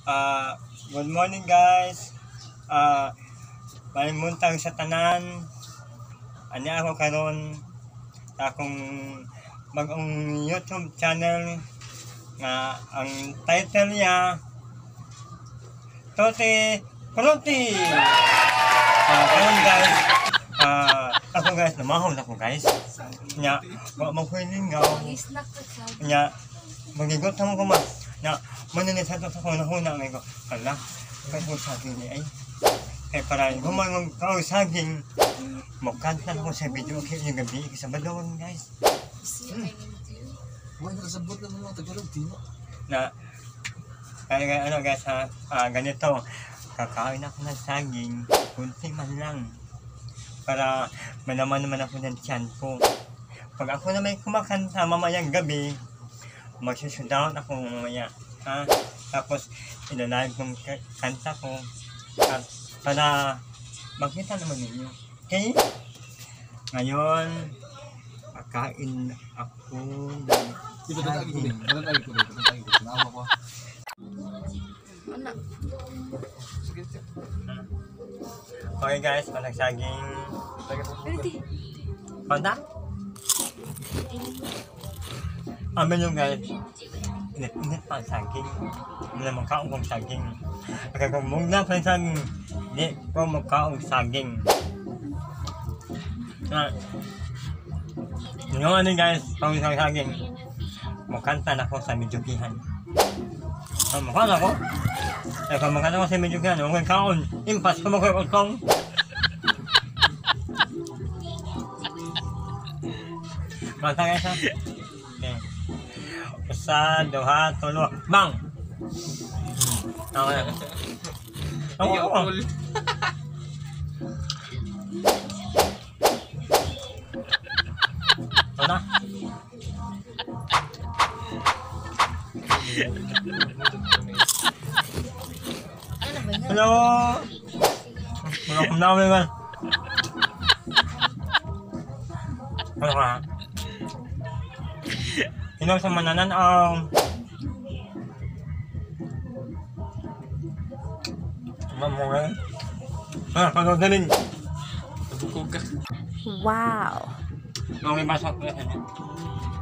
Good morning guys. Malimuntang sa tanan. Ani ako karon sa akong bagong YouTube channel nga ang title niya Toti Puluti. Karon guys, ako guys namahon ako guys. Nya wa mo hiningaw. Nya magigot mo ko ma. Nya manini sa to ko na huna may ko. Kala kay ko sabi ni ay kay para gumang kau saging mo kanta ko sa video kay yung gabi sa balon guys. Wala nakasabot na mga Tagalog, di mo. Na kaya ano guys ganito kakain ako ng saging kunti man lang para malaman naman ako ng tiyan ko. Pag ako na may kumakanta mamayang gabi magsusundown ako mamaya tapos ilalive kong kanta ko at para makita naman ninyo. Okay? Ngayon kakain ako ng Di ba tatagi ko din? Tatagi ko din. Tatagi ko. Naawa ko. Okay guys, walang saging. Panda? Amin yung guys. Init pa ang saging. Hindi naman kaong kong saging. Kaya kung mong na pa yung saging, hindi ko magkaong saging. Yung ano guys, kung isang saging, makanta na ako sa medyokihan. Makanta ako. Eh kung makanta ako sa medyokihan, huwag kaon. Impas ko magkakotong. Makanta guys ha? Okay. Usa, duha, tulo. Bang! Ako na. Ako. Ano? Hello. Mga kumnamin man. Ano ka? Sino sa mananan ang mamuhay? Pagkagaling. Nabukog ka. Wow. Mga may basok ko yan.